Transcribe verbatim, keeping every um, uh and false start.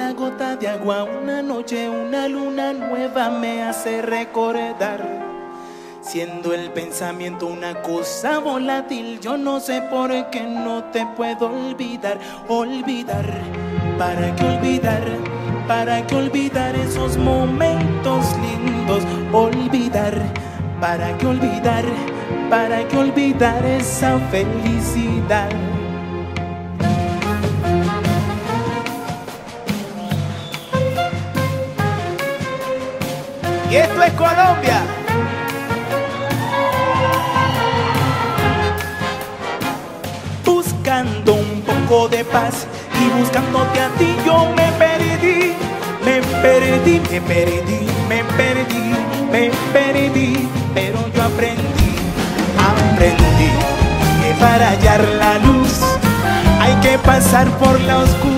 una gota de agua, una noche, una luna nueva me hace recordar. Siendo el pensamiento una cosa volátil, yo no sé por qué no te puedo olvidar. Olvidar, ¿para qué olvidar? ¿Para qué olvidar esos momentos lindos? Olvidar, ¿para qué olvidar? ¿Para qué olvidar esa felicidad? Y esto es Colombia. Buscando un poco de paz y buscándote a ti yo me perdí, me perdí, me perdí, me perdí, me perdí, pero yo aprendí, aprendí que para hallar la luz hay que pasar por la oscuridad.